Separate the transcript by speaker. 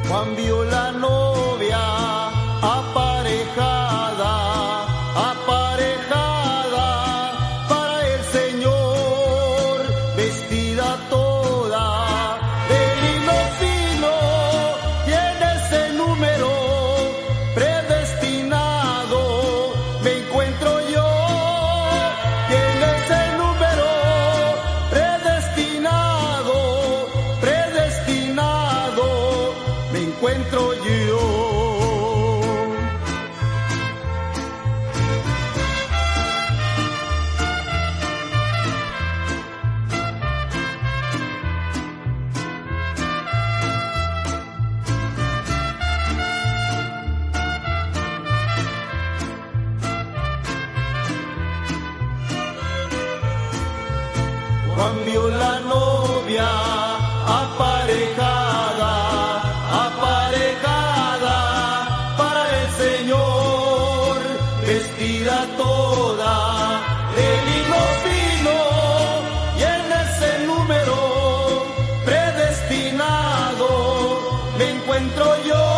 Speaker 1: Juan vio la novia aparejada, aparejada para el Señor, vestida toda de lino fino, tiene ese número predestinado, me encuentro yo, tiene ese número predestinado, predestinado, me encuentro yo. Juan vio la novia aparejada, aparejada para el Señor, vestida toda de lino fino, y en ese número predestinado me encuentro yo.